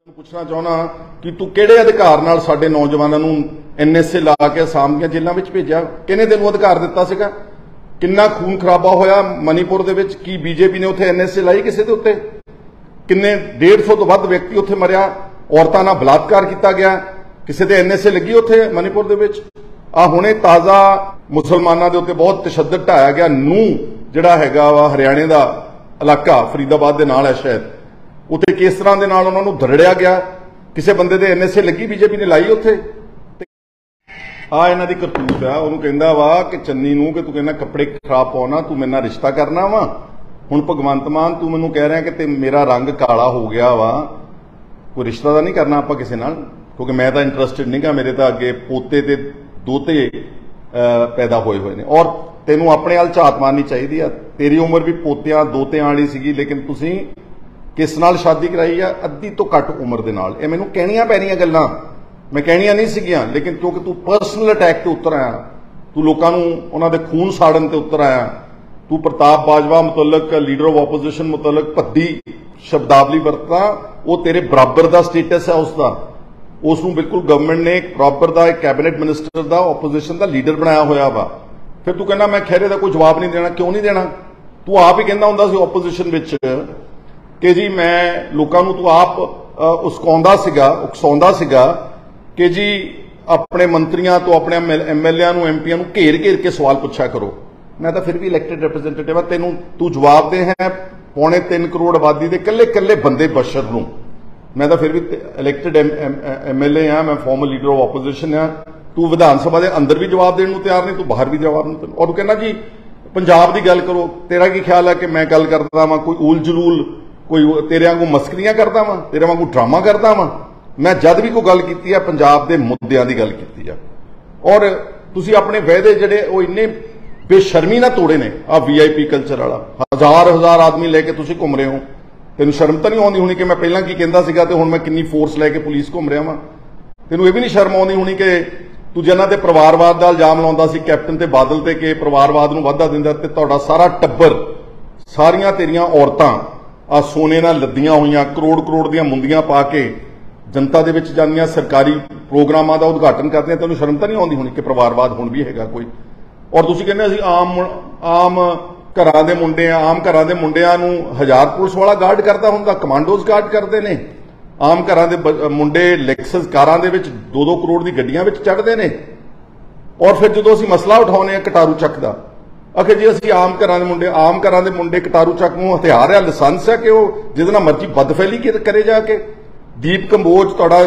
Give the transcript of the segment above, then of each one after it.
ਪੁੱਛਣਾ ਚਾਹੁੰਦਾ ਕਿ ਤੂੰ ਕਿਹੜੇ ਅਧਿਕਾਰ ਨਾਲ ਸਾਡੇ ਨੌਜਵਾਨਾਂ ਨੂੰ ਐਨਐਸਏ ਲਾ ਕੇ ਅਸਾਮ ਦੀਆਂ ਜੇਲ੍ਹਾਂ ਵਿੱਚ ਭੇਜਿਆ? ਕਿਹਨੇ ਤੈਨੂੰ ਅਧਿਕਾਰ ਦਿੱਤਾ ਸੀਗਾ? ਕਿੰਨਾ ਖੂਨ ਖਰਾਬਾ ਹੋਇਆ ਮਨੀਪੁਰ ਦੇ ਵਿੱਚ? ਕੀ ਬੀਜੇਪੀ ਨੇ ਉੱਥੇ ਐਨਐਸਏ ਲਾਈ ਕਿਸੇ ਦੇ ਉੱਤੇ? ਕਿੰਨੇ 150 ਤੋਂ ਵੱਧ ਵਿਅਕਤੀ ਉੱਥੇ ਮਰਿਆ, ਔਰਤਾਂ ਨਾਲ ਬਲਾਤਕਾਰ ਕੀਤਾ ਗਿਆ, ਕਿਸੇ ਤੇ ਐਨਐਸਏ ਲੱਗੀ ਉੱਥੇ ਮਨੀਪੁਰ ਦੇ ਵਿੱਚ? ਆ ਹੁਣੇ ਤਾਜ਼ਾ ਮੁਸਲਮਾਨਾਂ ਦੇ ਉੱਤੇ ਬਹੁਤ ਤਸ਼ੱਦਦ ਢਾਇਆ ਗਿਆ। ਨੂੰ ਜਿਹੜਾ ਹੈਗਾ ਵਾ ਹਰਿਆਣੇ ਦਾ ਇਲਾਕਾ ਫਰੀਦਾਬਾਦ ਦੇ ਨਾਲ ਹੈ ਸ਼ਾਇਦ, ਉੱਥੇ ਕਿਸ ਤਰ੍ਹਾਂ ਦੇ ਨਾਲ ਉਹਨਾਂ ਨੂੰ ਦਰੜਿਆ ਗਿਆ? ਕਿਸੇ ਬੰਦੇ ਦੇ ਐਨਐਸਏ ਲੱਗੀ, ਬੀਜੇਪੀ ਨੇ ਲਾਈ ਉੱਥੇ। ਆ ਇਹਨਾਂ ਦੀ ਕਰਤੂਤ ਆ। ਉਹਨੂੰ ਕਹਿੰਦਾ ਵਾ ਕਿ ਚੰਨੀ ਨੂੰ ਕਿ ਤੂੰ ਕਹਿੰਦਾ ਕੱਪੜੇ ਖਰਾਬ ਪਾਉਣਾ, ਤੂੰ ਮੇਰੇ ਨਾਲ ਰਿਸ਼ਤਾ ਕਰਨਾ ਵਾ। ਹੁਣ ਭਗਵੰਤ ਮਾਨ ਤੂੰ ਮੈਨੂੰ ਕਹਿ ਰਿਹਾ ਕਿ ਤੇ ਮੇਰਾ ਰੰਗ ਕਾਲਾ ਹੋ ਗਿਆ ਵਾ, ਕੋਈ ਰਿਸ਼ਤਾ ਤਾਂ ਨਹੀਂ ਕਰਨਾ ਆਪਾਂ ਕਿਸੇ ਨਾਲ, ਕਿਉਂਕਿ ਮੈਂ ਤਾਂ ਇੰਟਰਸਟਿਡ ਨਹੀਂਗਾ। ਮੇਰੇ ਤਾਂ ਅੱਗੇ ਪੋਤੇ ਤੇ ਦੋਤੇ ਪੈਦਾ ਹੋਏ ਨੇ ਔਰ ਤੈਨੂੰ ਆਪਣੇ ਵੱਲ ਝਾਤ ਮਾਰਨੀ ਚਾਹੀਦੀ ਆ। ਤੇਰੀ ਉਮਰ ਵੀ ਪੋਤਿਆਂ ਦੋਤਿਆਂ ਵਾਲੀ ਸੀਗੀ, ਲੇਕਿਨ ਤੁਸੀਂ ਕਿਸ ਨਾਲ ਸ਼ਾਦੀ ਕਰਾਈ ਆ? ਅੱਧੀ ਤੋਂ ਘੱਟ ਉਮਰ ਦੇ ਨਾਲ। ਇਹ ਮੈਨੂੰ ਕਹਿਣੀਆਂ ਪੈਣੀਆਂ ਗੱਲਾਂ, ਮੈਂ ਕਹਿਣੀਆਂ ਨਹੀਂ ਸੀਗੀਆਂ, ਲੇਕਿਨ ਕਿਉਂਕਿ ਤੂੰ ਪਰਸਨਲ ਅਟੈਕ ਤੇ ਉਤਰ ਆਇਆ, ਤੂੰ ਲੋਕਾਂ ਨੂੰ ਉਹਨਾਂ ਦੇ ਖੂਨ ਸਾੜਨ ਤੇ ਉਤਰ ਆਇਆ, ਤੂੰ ਪ੍ਰਤਾਪ ਬਾਜਵਾ ਮੁਤਲਕ ਲੀਡਰ ਆਫ ਆਪੋਜੀਸ਼ਨ ਮੁਤਲਕ ਭੱਦੀ ਸ਼ਬਦਾਵਲੀ ਵਰਤਾ। ਉਹ ਤੇਰੇ ਬਰਾਬਰ ਦਾ ਸਟੇਟਸ ਹੈ ਉਸਦਾ, ਉਸ ਨੂੰ ਬਿਲਕੁਲ ਗਵਰਨਮੈਂਟ ਨੇ ਬਰਾਬਰ ਦਾ ਇੱਕ ਕੈਬਨਿਟ ਮਿਨਿਸਟਰ ਦਾ ਆਪੋਜੀਸ਼ਨ ਦਾ ਲੀਡਰ ਬਣਾਇਆ ਹੋਇਆ ਵਾ। ਫਿਰ ਤੂੰ ਕਹਿੰਦਾ ਮੈਂ ਖਹਿਰੇ ਦਾ ਕੋਈ ਜਵਾਬ ਨਹੀਂ ਦੇਣਾ। ਕਿਉਂ ਨਹੀਂ ਦੇਣਾ? ਤੂੰ ਆਪ ਹੀ ਕਹਿੰਦਾ ਹੁੰਦਾ ਸੀ ਆਪੋਜੀਸ਼ਨ ਵਿੱਚ ਕਿ ਜੀ ਮੈਂ ਲੋਕਾਂ ਨੂੰ, ਤੂੰ ਆਪ ਉਕਸਾਉਂਦਾ ਸੀਗਾ ਕਿ ਜੀ ਆਪਣੇ ਮੰਤਰੀਆਂ ਤੋਂ, ਆਪਣੇ ਐਮਐਲਏਆਂ ਨੂੰ, ਐਮਪੀਆਂ ਨੂੰ ਘੇਰ ਘੇਰ ਕੇ ਸਵਾਲ ਪੁੱਛਿਆ ਕਰੋ। ਮੈਂ ਤਾਂ ਫਿਰ ਵੀ ਇਲੈਕਟਿਡ ਰਿਪਰੈਜ਼ੈਂਟੇਟਿਵ ਆ, ਤੂੰ ਜਵਾਬ ਦੇ ਹੈ 3.25 ਕਰੋੜ ਆਬਾਦੀ ਦੇ ਕੱਲੇ ਬੰਦੇ ਬਸ਼ਰ ਨੂੰ। ਮੈਂ ਤਾਂ ਫਿਰ ਵੀ ਇਲੈਕਟਿਡ ਐਮਐਲਏ ਆ, ਮੈਂ ਫਾਰਮਰ ਲੀਡਰ ਆਫ ਆਪੋਜੀਸ਼ਨ ਆ। ਤੂੰ ਵਿਧਾਨ ਸਭਾ ਦੇ ਅੰਦਰ ਵੀ ਜਵਾਬ ਦੇਣ ਨੂੰ ਤਿਆਰ ਨਹੀਂ, ਤੂੰ ਬਾਹਰ ਵੀ ਜਵਾਬ ਨਹੀਂ। ਔਰ ਤੂੰ ਕਹਿੰਦਾ ਜੀ ਪੰਜਾਬ ਦੀ ਗੱਲ ਕਰੋ। ਤੇਰਾ ਕੀ ਖਿਆਲ ਹੈ ਕਿ ਮੈਂ ਗੱਲ ਕਰਦਾ ਵਾਂ ਕੋਈ ਊਲ ਜਲੂਲ, ਕੋਈ ਤੇਰੇ ਵਾਂਗੂ ਮਸਕਰੀਆਂ ਕਰਦਾ ਵਾਂ, ਤੇਰੇ ਵਾਂਗੂ ਡਰਾਮਾ ਕਰਦਾ ਵਾਂ? ਮੈਂ ਜਦ ਵੀ ਕੋਈ ਗੱਲ ਕੀਤੀ ਆ ਪੰਜਾਬ ਦੇ ਮੁੱਦਿਆਂ ਦੀ ਗੱਲ ਕੀਤੀ ਆ। ਔਰ ਤੁਸੀਂ ਆਪਣੇ ਵਾਅਦੇ ਜਿਹੜੇ ਉਹ ਇੰਨੇ ਬੇਸ਼ਰਮੀ ਨਾਲ ਤੋੜੇ ਨੇ। ਆ ਵੀਆਈਪੀ ਕਲਚਰ ਵਾਲਾ ਹਜ਼ਾਰ ਆਦਮੀ ਲੈ ਕੇ ਤੁਸੀਂ ਘੁੰਮ ਰਹੇ ਹੋ। ਤੈਨੂੰ ਸ਼ਰਮ ਤਾਂ ਨਹੀਂ ਆਉਂਦੀ ਹੋਣੀ ਕਿ ਮੈਂ ਪਹਿਲਾਂ ਕੀ ਕਹਿੰਦਾ ਸੀਗਾ ਤੇ ਹੁਣ ਮੈਂ ਕਿੰਨੀ ਫੋਰਸ ਲੈ ਕੇ ਪੁਲਿਸ ਘੁੰਮ ਰਿਹਾ ਵਾਂ? ਤੈਨੂੰ ਇਹ ਵੀ ਨਹੀਂ ਸ਼ਰਮ ਆਉਂਦੀ ਹੋਣੀ ਕਿ ਤੂੰ ਜਿਹਨਾਂ ਤੇ ਪਰਿਵਾਰਵਾਦ ਦਾ ਇਲਜ਼ਾਮ ਲਾਉਂਦਾ ਸੀ ਕੈਪਟਨ ਤੇ ਬਾਦਲ ਤੇ ਕਿ ਪਰਿਵਾਰਵਾਦ ਨੂੰ ਵਾਧਾ ਦਿੰਦਾ, ਤੇ ਤੁਹਾਡਾ ਸਾਰਾ ਟੱਬਰ, ਸਾਰੀਆਂ ਤੇਰੀਆਂ ਔਰਤਾਂ ਆ ਸੋਨੇ ਨਾਲ ਲੱਦੀਆਂ ਹੋਈਆਂ, ਕਰੋੜ ਦੀਆਂ ਮੁੰਦੀਆਂ ਪਾ ਕੇ ਜਨਤਾ ਦੇ ਵਿੱਚ ਜਾਂਦੀਆਂ, ਸਰਕਾਰੀ ਪ੍ਰੋਗਰਾਮਾਂ ਦਾ ਉਦਘਾਟਨ ਕਰਦੀਆਂ। ਤੈਨੂੰ ਸ਼ਰਮ ਤਾਂ ਨਹੀਂ ਆਉਂਦੀ ਹੋਣੀ ਕਿ ਪਰਿਵਾਰਵਾਦ ਹੁਣ ਵੀ ਹੈਗਾ ਕੋਈ? ਔਰ ਤੁਸੀਂ ਕਹਿੰਦੇ ਅਸੀਂ ਆਮ ਘਰਾਂ ਦੇ ਮੁੰਡੇ ਆ, ਆਮ ਘਰਾਂ ਦੇ ਮੁੰਡਿਆਂ ਨੂੰ 1000 ਪੁਲਿਸ ਵਾਲਾ ਗਾਰਡ ਕਰਦਾ ਹੁੰਦਾ, ਕਮਾਂਡੋਜ਼ ਗਾਰਡ ਕਰਦੇ ਨੇ। ਆਮ ਘਰਾਂ ਦੇ ਮੁੰਡੇ ਲੈਕਸਸ ਕਾਰਾਂ ਦੇ ਵਿੱਚ 2-2 ਕਰੋੜ ਦੀ ਗੱਡੀਆਂ ਵਿੱਚ ਚੜ੍ਹਦੇ ਨੇ। ਔਰ ਫਿਰ ਜਦੋਂ ਅਸੀਂ ਮਸਲਾ ਉਠਾਉਂਦੇ ਆ ਕਟਾਰੂ ਚੱਕ ਦਾ, ਆਖੇ ਜੀ ਅਸੀਂ ਆਮ ਘਰਾਂ ਦੇ ਮੁੰਡੇ ਕਟਾਰੂ ਚੱਕ ਨੂੰ ਹਥਿਆਰ ਆ, ਲਾਇਸੈਂਸ ਹੈ ਕਿ ਉਹ ਜਿਹਦੇ ਨਾਲ ਮਰਜ਼ੀ ਬਦਫੈਲੀ ਕਰੇ ਜਾ ਕੇ। ਦੀਪ ਕੰਬੋਜ ਤੁਹਾਡਾ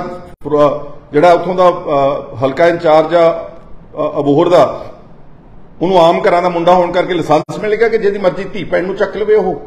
ਜਿਹੜਾ ਉੱਥੋਂ ਦਾ ਹਲਕਾ ਇੰਚਾਰਜ ਆ ਅਬੋਹਰ ਦਾ, ਉਹਨੂੰ ਆਮ ਘਰਾਂ ਦਾ ਮੁੰਡਾ ਹੋਣ ਕਰਕੇ ਲਾਇਸੈਂਸ ਮਿਲ ਗਿਆ ਕਿ ਜਿਹਦੀ ਮਰਜ਼ੀ ਧੀ ਭੈਣ ਨੂੰ ਚੱਕ ਲਵੇ ਉਹ।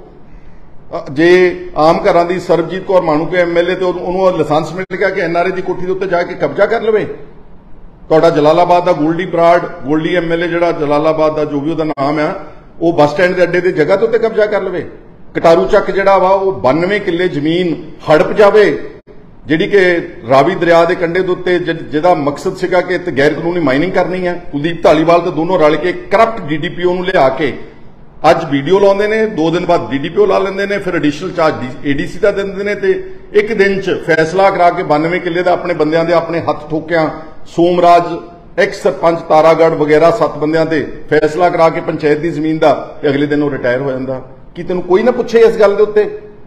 ਜੇ ਆਮ ਘਰਾਂ ਦੀ ਸਰਬਜੀਤ ਕੌਰ ਮਾਣੂਕੇ ਐਮਐਲਏ ਤੇ ਉਹਨੂੰ ਲਾਇਸੈਂਸ ਮਿਲ ਗਿਆ ਕਿ ਐਨਆਰਏ ਦੀ ਕੋਠੀ ਦੇ ਉੱਤੇ ਜਾ ਕੇ ਕਬਜ਼ਾ ਕਰ ਲਵੇ। ਤੁਹਾਡਾ ਜਲਾਲਾਬਾਦ ਦਾ ਗੋਲਡੀ ਐਮਐਲਏ ਜਿਹੜਾ ਜਲਾਲਾਬਾਦ ਦਾ ਜੋ ਵੀ ਉਹਦਾ ਨਾਮ ਆ, ਉਹ ਬੱਸ ਸਟੈਂਡ ਦੇ ਅੱਡੇ ਦੀ ਜਗ੍ਹਾ ਦੇ ਉੱਤੇ ਕਬਜ਼ਾ ਕਰ ਲਵੇ। ਕਟਾਰੂ ਚੱਕ ਜਿਹੜਾ ਵਾ ਉਹ 92 ਕਿੱਲੇ ਜ਼ਮੀਨ ਹੜਪ ਜਾਵੇ, ਜਿਹੜੀ ਕਿ ਰਾਵੀ ਦਰਿਆ ਦੇ ਕੰਢੇ ਦੇ ਉੱਤੇ, ਜਿਹਦਾ ਮਕਸਦ ਸੀਗਾ ਕਿ ਇੱਥੇ ਗੈਰ ਕਾਨੂੰਨੀ ਮਾਈਨਿੰਗ ਕਰਨੀ ਹੈ। ਕੁਲਦੀਪ ਧਾਲੀਵਾਲ ਤੇ ਦੋਨੋਂ ਰਲ ਕੇ ਕਰਪਟ ਡੀਡੀਪੀਓ ਨੂੰ ਲਿਆ ਕੇ ਅੱਜ ਵੀਡੀਓ ਲਾਉਂਦੇ ਨੇ, 2 ਦਿਨ ਬਾਅਦ ਡੀਡੀਪੀਓ ਲਾ ਲੈਂਦੇ ਨੇ, ਫਿਰ ਐਡੀਸ਼ਨਲ ਚਾਰਜ ਏਡੀਸੀ ਦਾ ਦਿੰਦੇ ਨੇ, ਤੇ ਇੱਕ ਦਿਨ 'ਚ ਫੈਸਲਾ ਕਰਾ ਕੇ 92 ਕਿੱਲੇ ਦਾ ਆਪਣੇ ਬੰਦਿਆਂ ਦੇ ਆਪਣੇ ਹੱਥ ਠੋਕਿਆਂ, ਸੋਮਰਾਜ ਐਕਸ ਸਰਪੰਚ ਤਾਰਾਗੜ੍ਹ ਵਗੈਰਾ 7 ਬੰਦਿਆਂ ਤੇ ਫੈਸਲਾ ਕਰਾ ਕੇ ਪੰਚਾਇਤ ਦੀ ਜ਼ਮੀਨ ਦਾ, ਤੇ ਅਗਲੇ ਦਿਨ ਉਹ ਰਿਟਾਇਰ ਹੋ ਜਾਂਦਾ। ਕੀ ਤੈਨੂੰ ਕੋਈ ਨਾ ਪੁੱਛੇ ਇਸ ਗੱਲ ਦੇ ਉੱਤੇ?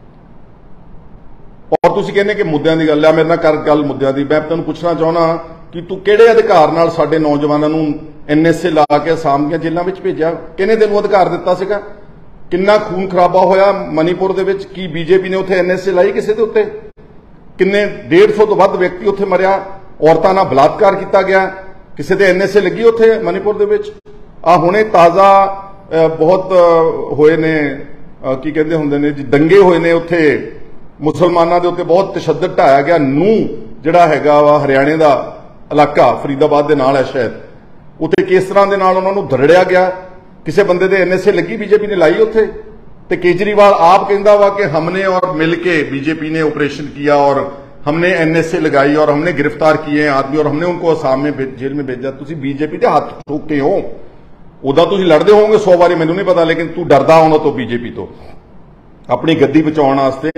ਔਰ ਤੁਸੀਂ ਕਹਿੰਦੇ ਕਿ ਮੁੱਦਿਆਂ ਦੀ ਗੱਲ ਆ, ਮੇਰੇ ਨਾਲ ਕਰ ਗੱਲ ਮੁੱਦਿਆਂ ਦੀ। ਮੈਂ ਤੁਹਾਨੂੰ ਪੁੱਛਣਾ ਚਾਹੁੰਦਾ ਕਿ ਤੂੰ ਕਿਹੜੇ ਅਧਿਕਾਰ ਨਾਲ ਸਾਡੇ ਨੌਜਵਾਨਾਂ ਨੂੰ ਐਨਐਸਏ ਲਾ ਕੇ ਅਸਾਮ ਦੀਆਂ ਜੇਲ੍ਹਾਂ ਵਿੱਚ ਭੇਜਿਆ? ਕਿਹਨੇ ਤੈਨੂੰ ਅਧਿਕਾਰ ਦਿੱਤਾ ਸੀਗਾ? ਕਿੰਨਾ ਖੂਨ ਖਰਾਬਾ ਹੋਇਆ ਮਨੀਪੁਰ ਦੇ ਵਿੱਚ? ਕੀ ਬੀਜੇਪੀ ਨੇ ਉੱਥੇ ਐਨਐਸਏ ਲਾਈ ਕਿਸੇ ਦੇ ਉੱਤੇ? ਕਿੰਨੇ 150 ਤੋਂ ਵੱਧ ਵਿਅਕਤੀ ਉੱਥੇ ਮਰਿਆ, ਔਰਤਾਂ ਨਾਲ ਬਲਾਤਕਾਰ ਕੀਤਾ ਗਿਆ, ਕਿਸੇ ਤੇ ਐਨਐਸਏ ਲੱਗੀ ਉੱਥੇ ਮਨੀਪੁਰ ਦੇ ਵਿੱਚ? ਆ ਹੁਣੇ ਤਾਜ਼ਾ ਬਹੁਤ ਹੋਏ ਨੇ, ਕੀ ਕਹਿੰਦੇ ਹੁੰਦੇ ਨੇ ਜੀ, ਦੰਗੇ ਹੋਏ ਨੇ ਉੱਥੇ, ਮੁਸਲਮਾਨਾਂ ਦੇ ਉੱਤੇ ਬਹੁਤ ਤਸ਼ੱਦਦ ਢਾਇਆ ਗਿਆ। ਨੂੰ ਜਿਹੜਾ ਹੈਗਾ ਵਾ ਹਰਿਆਣੇ ਦਾ ਇਲਾਕਾ ਫਰੀਦਾਬਾਦ ਦੇ ਨਾਲ ਹੈ ਸ਼ਾਇਦ, ਉੱਥੇ ਕਿਸ ਤਰ੍ਹਾਂ ਦੇ ਨਾਲ ਉਹਨਾਂ ਨੂੰ ਦਰੜਿਆ ਗਿਆ? ਕਿਸੇ ਬੰਦੇ ਦੇ ਐਨਐਸਏ ਲੱਗੀ, ਬੀਜੇਪੀ ਨੇ ਲਾਈ ਉੱਥੇ। ਤੇ ਕੇਜਰੀਵਾਲ ਆਪ ਕਹਿੰਦਾ ਵਾ ਕਿ हमने और मिलके बीजेपी ने ऑपरेशन किया और हमने एनएसए लगाई और हमने गिरफ्तार किए आदमी और हमने उनको आसाम में जेल में भेजा। तुसी बीजेपी ਦੇ ਹੱਥ ਠੋਕੇ ਹੋ। ਉਦਾਂ ਤੁਸੀਂ ਲੜਦੇ ਹੋਵੋਗੇ 100 ਵਾਰੀ, ਮੈਨੂੰ ਨਹੀਂ ਪਤਾ, ਲੇਕਿਨ ਤੂੰ ਡਰਦਾ ਉਹਨਾਂ ਤੋਂ, ਬੀਜੇਪੀ ਤੋਂ, ਆਪਣੀ ਗੱਦੀ ਬਚਾਉਣ ਵਾਸਤੇ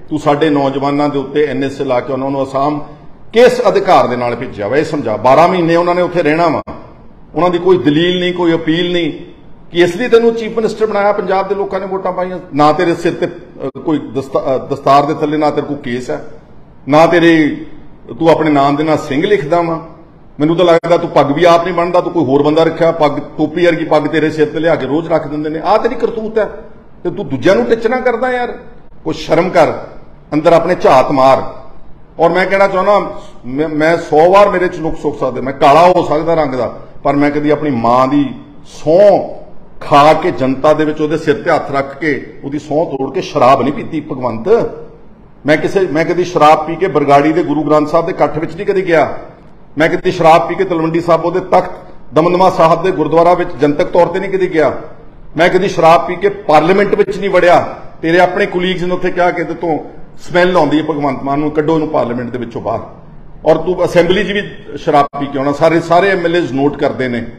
ਤੂੰ ਸਾਡੇ ਨੌਜਵਾਨਾਂ ਦੇ ਉੱਤੇ ਐਨਐਸਏ ਲਾ ਕੇ ਉਹਨਾਂ ਨੂੰ ਅਸਾਮ ਕਿਸ ਅਧਿਕਾਰ ਦੇ ਨਾਲ ਭੇਜਿਆ ਵਾ, ਇਹ ਸਮਝਾ। 12 ਮਹੀਨੇ ਉਹਨਾਂ ਨੇ ਉੱਥੇ ਰਹਿਣਾ ਵਾ, ਉਹਨਾਂ ਦੀ ਕੋਈ ਦਲੀਲ ਨਹੀਂ, ਕੋਈ ਅਪੀਲ ਨਹੀਂ ਕਿ ਇਸ ਲਈ ਤੈਨੂੰ ਚੀਫ ਮਿਨਿਸਟਰ ਬਣਾਇਆ। ਪੰਜਾਬ ਦੇ ਲੋਕਾਂ ਨੇ ਵੋਟਾਂ ਪਾਈਆਂ, ਨਾ ਤੇਰੇ ਸਿਰ ਤੇ ਕੋਈ ਦਸਤਾਰ ਦੇ ਥੱਲੇ ਨਾ ਤੇਰੇ ਕੋਲ ਕੇਸ ਹੈ, ਨਾ ਤੂੰ ਆਪਣੇ ਨਾਮ ਦੇ ਨਾਲ ਸਿੰਘ ਲਿਖਦਾ ਵਾ। ਮੈਨੂੰ ਤਾਂ ਲੱਗਦਾ ਤੂੰ ਪੱਗ ਵੀ ਆਪ ਨਹੀਂ ਬਣਦਾ, ਤੂੰ ਕੋਈ ਹੋਰ ਬੰਦਾ ਰੱਖਿਆ, ਪੱਗ ਟੋਪੀ ਵਰਗੀ ਪੱਗ ਤੇਰੇ ਸਿਰ ਤੇ ਲਿਆ ਕੇ ਰੋਜ਼ ਰੱਖ ਦਿੰਦੇ ਨੇ। ਆਹ ਤੇਰੀ ਕਰਤੂਤ ਹੈ ਤੇ ਤੂੰ ਦੂਜਿਆਂ ਨੂੰ ਟਿੱਚਣਾ ਕਰਦਾ ਯਾਰ। ਕੋਈ ਸ਼ਰਮ ਕਰ, ਅੰਦਰ ਆਪਣੇ ਝਾਤ ਮਾਰ। ਔਰ ਮੈਂ ਕਹਿਣਾ ਚਾਹੁੰਦਾ, ਮੈਂ 100 ਵਾਰ ਮੇਰੇ ਚ ਨੁਕਸ ਸੁੱਕ ਸਕਦੇ, ਮੈਂ ਕਾਲਾ ਹੋ ਸਕਦਾ ਰੰਗ ਦਾ, ਪਰ ਮੈਂ ਕਦੀ ਆਪਣੀ ਮਾਂ ਦੀ ਸਹੁੰ ਖਾ ਕੇ ਜਨਤਾ ਦੇ ਵਿੱਚ ਉਹਦੇ ਸਿਰ ਤੇ ਹੱਥ ਰੱਖ ਕੇ ਉਹਦੀ ਸਹੁੰ ਤੋੜ ਕੇ ਸ਼ਰਾਬ ਨਹੀਂ ਪੀਤੀ। ਭਗਵੰਤ, ਮੈਂ ਕਦੀ ਸ਼ਰਾਬ ਪੀ ਕੇ ਬਰਗਾੜੀ ਦੇ ਗੁਰੂ ਗ੍ਰੰਥ ਸਾਹਿਬ ਦੇ ਇਕੱਠ ਵਿੱਚ ਨਹੀਂ ਕਦੀ ਗਿਆ। ਮੈਂ ਕਦੀ ਸ਼ਰਾਬ ਪੀ ਕੇ ਤਲਵੰਡੀ ਸਾਹਿਬ ਉਹਦੇ ਤਖਤ ਦਮਦਮਾ ਸਾਹਿਬ ਦੇ ਗੁਰਦੁਆਰਾ ਵਿੱਚ ਜਨਤਕ ਤੌਰ ਤੇ ਨਹੀਂ ਕਦੀ ਗਿਆ। ਮੈਂ ਕਦੀ ਸ਼ਰਾਬ ਪੀ ਕੇ ਪਾਰਲੀਮੈਂਟ ਵਿੱਚ ਨਹੀਂ ਵੜਿਆ। ਤੇਰੇ ਆਪਣੇ ਕੁਲੀਗਸ ਨੇ ਉੱਥੇ ਕਿਹਾ ਕਿ ਇਹਦੇ ਤੋਂ ਸਮੈਲ ਆਉਂਦੀ ਹੈ, ਭਗਵੰਤ ਮਾਨ ਨੂੰ ਕੱਢੋ ਇਹਨੂੰ ਪਾਰਲੀਮੈਂਟ ਦੇ ਵਿੱਚੋਂ ਬਾਹਰ। ਔਰ ਤੂੰ ਅਸੈਂਬਲੀ 'ਚ ਵੀ ਸ਼ਰਾਬ ਪੀ ਕੇ ਆਉਣਾ, ਸਾਰੇ ਐਮਐਲਏਜ਼ ਨੋਟ ਕਰਦੇ ਨੇ।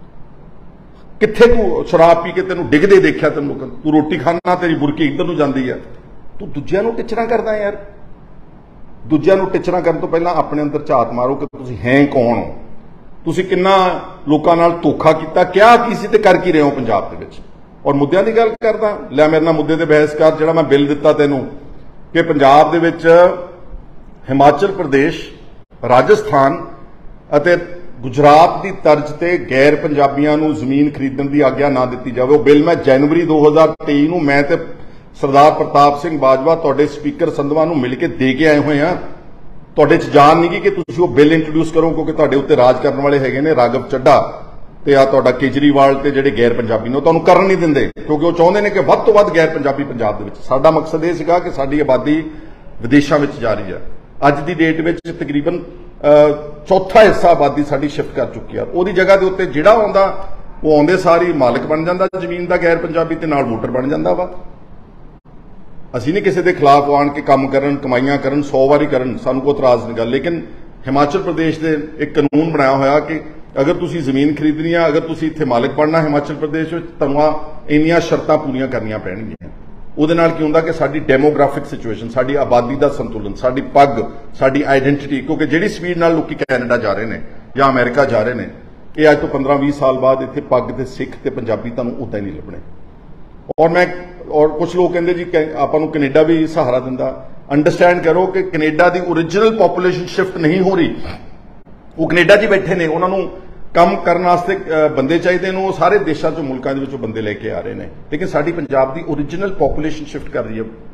ਕਿੱਥੇ ਤੂੰ ਸ਼ਰਾਬ ਪੀ ਕੇ ਤੈਨੂੰ ਡਿੱਗਦੇ ਦੇਖਿਆ? ਤੈਨੂੰ ਤੂੰ ਰੋਟੀ ਖਾਣਾ, ਤੇਰੀ ਬੁਰਕੀ ਇੱਧਰ ਨੂੰ ਜਾਂਦੀ ਹੈ। ਤੂੰ ਦੂਜਿਆਂ ਨੂੰ ਟਿੱਚਰਾਂ ਕਰਦਾ ਯਾਰ। ਦੂਜਿਆਂ ਨੂੰ ਟਿੱਚਰਾਂ ਕਰਨ ਤੋਂ ਪਹਿਲਾਂ ਆਪਣੇ ਅੰਦਰ ਝਾਤ ਮਾਰੋ ਕਿ ਤੁਸੀਂ ਹੈ ਕੌਣ ਹੋ, ਤੁਸੀਂ ਕਿੰਨਾ ਲੋਕਾਂ ਨਾਲ ਧੋਖਾ ਕੀਤਾ, ਕਿਹਾ ਕੀ ਸੀ ਤੇ ਕਰ ਕੀ ਰਹੇ ਹੋ ਪੰਜਾਬ ਦੇ ਵਿੱਚ। ਔਰ ਮੁੱਦਿਆਂ ਦੀ ਗੱਲ ਕਰਦਾ, ਲੈ ਮੇਰੇ ਨਾਲ ਮੁੱਦੇ ਤੇ ਬਹਿਸ ਕਰ। ਜਿਹੜਾ ਮੈਂ ਬਿੱਲ ਦਿੱਤਾ ਤੈਨੂੰ ਕਿ ਪੰਜਾਬ ਦੇ ਵਿੱਚ ਹਿਮਾਚਲ ਪ੍ਰਦੇਸ਼, ਰਾਜਸਥਾਨ ਅਤੇ ਗੁਜਰਾਤ ਦੀ ਤਰਜ਼ ਤੇ ਗੈਰ ਪੰਜਾਬੀਆਂ ਨੂੰ ਜ਼ਮੀਨ ਖਰੀਦਣ ਦੀ ਆਗਿਆ ਨਾ ਦਿੱਤੀ ਜਾਵੇ। ਉਹ ਬਿੱਲ ਮੈਂ ਜਨਵਰੀ 2023 ਨੂੰ ਮੈਂ ਤੇ ਸਰਦਾਰ ਪ੍ਰਤਾਪ ਸਿੰਘ ਬਾਜਵਾ ਤੁਹਾਡੇ ਸਪੀਕਰ ਸੰਧਵਾ ਨੂੰ ਮਿਲ ਕੇ ਦੇ ਕੇ ਆਏ ਹੋਏ ਆ। ਤੁਹਾਡੇ 'ਚ ਜਾਨ ਨਹੀਂ ਕਿ ਤੁਸੀਂ ਉਹ ਬਿੱਲ ਇੰਟਰੋਡਿਊਸ ਕਰੋ, ਕਿਉਂਕਿ ਤੁਹਾਡੇ ਉੱਤੇ ਰਾਜ ਕਰਨ ਵਾਲੇ ਹੈਗੇ ਨੇ ਰਾਘਵ ਚੱਡਾ ਤੇ ਆ ਤੁਹਾਡਾ ਕੇਜਰੀਵਾਲ ਤੇ ਜਿਹੜੇ ਗੈਰ ਪੰਜਾਬੀ ਨੇ, ਉਹ ਤੁਹਾਨੂੰ ਕਰਨ ਨਹੀਂ ਦਿੰਦੇ, ਕਿਉਂਕਿ ਉਹ ਚਾਹੁੰਦੇ ਨੇ ਕਿ ਵੱਧ ਤੋਂ ਵੱਧ ਗੈਰ ਪੰਜਾਬੀ ਪੰਜਾਬ ਦੇ ਵਿੱਚ। ਸਾਡਾ ਮਕਸਦ ਇਹ ਸੀਗਾ ਕਿ ਸਾਡੀ ਆਬਾਦੀ ਵਿਦੇਸ਼ਾਂ ਵਿੱਚ ਜਾ ਰਹੀ ਹੈ। ਅੱਜ ਦੀ ਡੇਟ ਵਿੱਚ ਤਕਰੀਬਨ ਚੌਥਾ ਹਿੱਸਾ ਆਬਾਦੀ ਸਾਡੀ ਸ਼ਿਫਟ ਕਰ ਚੁੱਕੀ ਹੈ। ਉਹਦੀ ਜਗ੍ਹਾ ਦੇ ਉੱਤੇ ਜਿਹੜਾ ਆਉਂਦਾ ਉਹ ਆਉਂਦੇ ਸਾਰੀ ਮਾਲਕ ਬਣ ਜਾਂਦਾ ਜ਼ਮੀਨ ਦਾ ਗੈਰ ਪੰਜਾਬੀ, ਤੇ ਨਾਲ ਵੋਟਰ ਬਣ ਜਾਂਦਾ ਵਾ। ਅਸੀਂ ਨਹੀਂ ਕਿਸੇ ਦੇ ਖਿਲਾਫ ਆਣ ਕੇ ਕੰਮ ਕਰਨ, ਕਮਾਈਆਂ ਕਰਨ, 100 ਵਾਰੀ ਕਰਨ, ਸਾਨੂੰ ਕੋਈ ਇਤਰਾਜ਼ ਨਹੀਂ ਗਾ। ਲੇਕਿਨ ਹਿਮਾਚਲ ਪ੍ਰਦੇਸ਼ ਦੇ ਇੱਕ ਕਾਨੂੰਨ ਬਣਾਇਆ ਹੋਇਆ ਕਿ ਅਗਰ ਤੁਸੀਂ ਜ਼ਮੀਨ ਖਰੀਦਣੀ ਆ, ਅਗਰ ਤੁਸੀਂ ਇੱਥੇ ਮਾਲਕ ਬਣਨਾ ਹਿਮਾਚਲ ਪ੍ਰਦੇਸ਼ ਵਿੱਚ, ਤੁਹਾਨੂੰ ਇੰਨੀਆਂ ਸ਼ਰਤਾਂ ਪੂਰੀਆਂ ਕਰਨੀਆਂ ਪੈਣਗੀਆਂ। ਉਹਦੇ ਨਾਲ ਕੀ ਹੁੰਦਾ ਕਿ ਸਾਡੀ ਡੈਮੋਗ੍ਰਾਫਿਕ ਸਿਚੁਏਸ਼ਨ, ਸਾਡੀ ਆਬਾਦੀ ਦਾ ਸੰਤੁਲਨ, ਸਾਡੀ ਪੱਗ, ਸਾਡੀ ਆਈਡੈਂਟੀਟੀ, ਕਿਉਂਕਿ ਜਿਹੜੀ ਸਪੀਡ ਨਾਲ ਲੋਕੀ ਕੈਨੇਡਾ ਜਾ ਰਹੇ ਨੇ ਜਾਂ ਅਮਰੀਕਾ ਜਾ ਰਹੇ ਨੇ, ਇਹ ਅੱਜ ਤੋਂ 15-20 ਸਾਲ ਬਾਅਦ ਇੱਥੇ ਪੱਗ ਤੇ ਸਿੱਖ ਤੇ ਪੰਜਾਬੀ ਤੁਹਾਨੂੰ ਉਦਾਂ ਹੀ ਨਹੀਂ ਲੱਭਣੇ। ਔਰ ਕੁਝ ਲੋਕ ਕਹਿੰਦੇ ਜੀ ਆਪਾਂ ਨੂੰ ਕੈਨੇਡਾ ਵੀ ਸਹਾਰਾ ਦਿੰਦਾ। ਅੰਡਰਸਟੈਂਡ ਕਰੋ ਕਿ ਕੈਨੇਡਾ ਦੀ ਓਰੀਜਨਲ ਪੋਪੂਲੇਸ਼ਨ ਸ਼ਿਫਟ ਨਹੀਂ ਹੋ ਰਹੀ। ਉਹ ਕੈਨੇਡਾ 'ਚ ਬੈਠੇ ਨੇ, ਉਹਨਾਂ ਨੂੰ ਕੰਮ ਕਰਨ ਵਾਸਤੇ ਬੰਦੇ ਚਾਹੀਦੇ ਨੇ। ਉਹ ਸਾਰੇ ਦੇਸ਼ਾਂ 'ਚੋਂ, ਮੁਲਕਾਂ ਦੇ ਵਿੱਚੋਂ ਬੰਦੇ ਲੈ ਕੇ ਆ ਰਹੇ ਨੇ, ਲੇਕਿਨ ਸਾਡੀ ਪੰਜਾਬ ਦੀ ਓਰੀਜਨਲ ਪੋਪੂਲੇਸ਼ਨ ਸ਼ਿਫਟ ਕਰ ਰਹੀ ਹੈ।